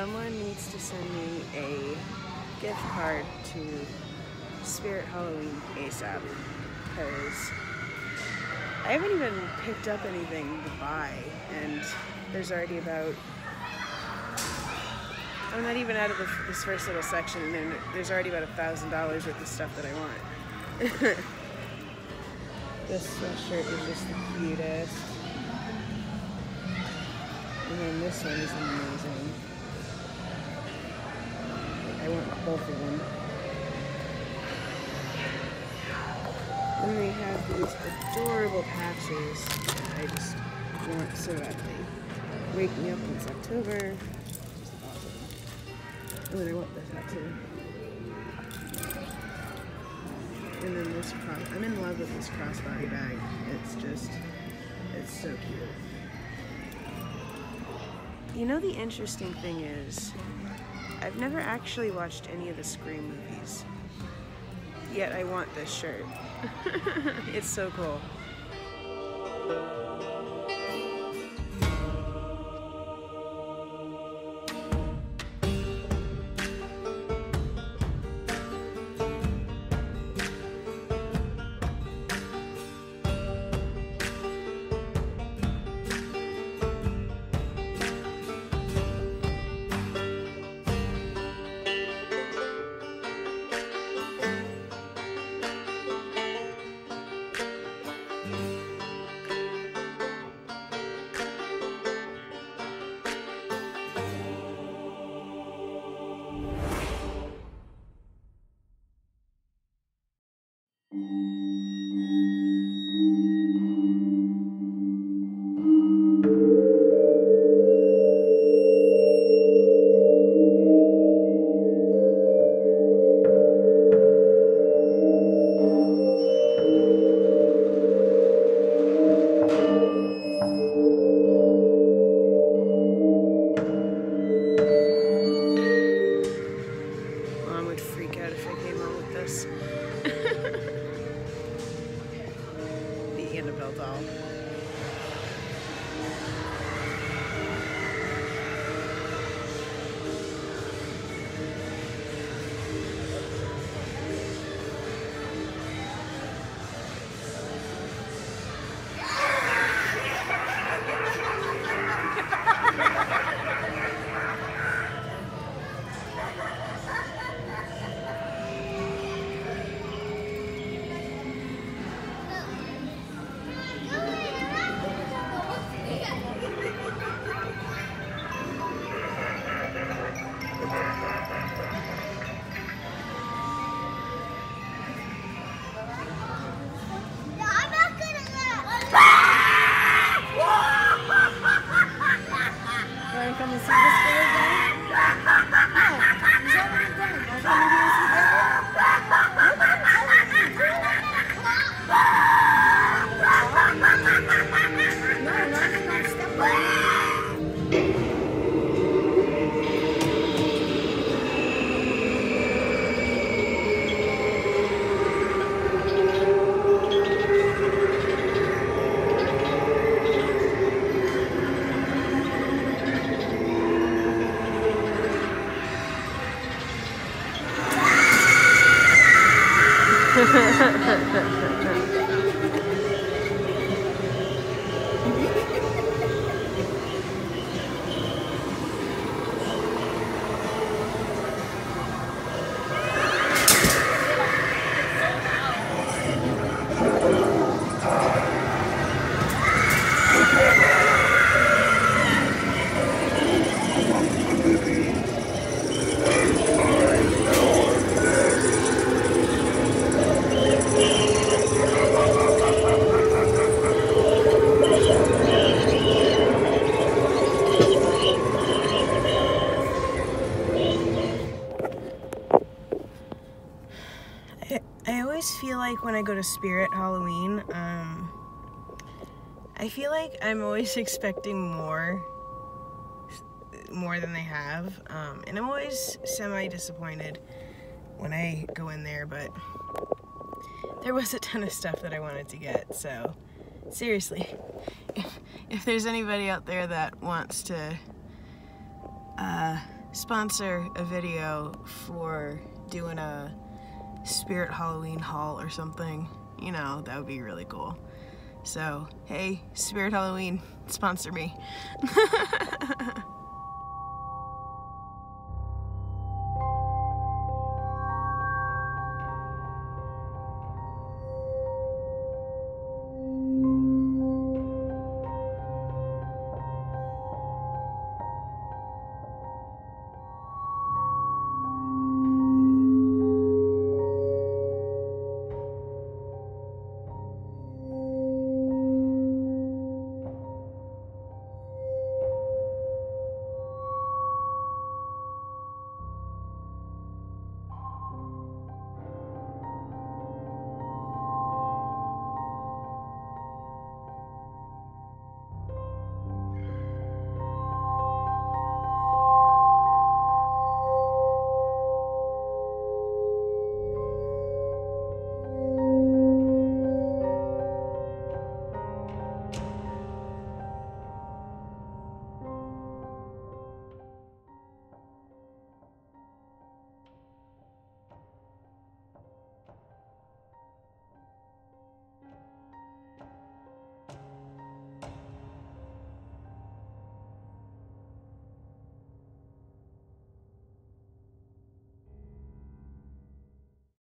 Someone needs to send me a gift card to Spirit Halloween ASAP, because I haven't even picked up anything to buy, and there's already about, I'm not even out of this first little section, and then there's already about $1,000 worth of stuff that I want. This sweatshirt is just the cutest. And then this one is amazing. I want both of them. And they have these adorable patches that I just want so badly. Wake Me Up When It's October. Just awesome. Oh, and I want this hat too. And then this I'm in love with this crossbody bag. It's so cute. You know, the interesting thing is, I've never actually watched any of the Scream movies, yet I want this shirt. It's so cool. The Annabelle doll. Come and see this girl again? No, he's already done. Want to come and see that? No, not step on I always feel like when I go to Spirit Halloween, I feel like I'm always expecting more than they have, and I'm always semi-disappointed when I go in there, but there was a ton of stuff that I wanted to get, so seriously, if there's anybody out there that wants to sponsor a video for doing a Spirit Halloween haul or something, you know, that would be really cool. So, hey, Spirit Halloween, sponsor me.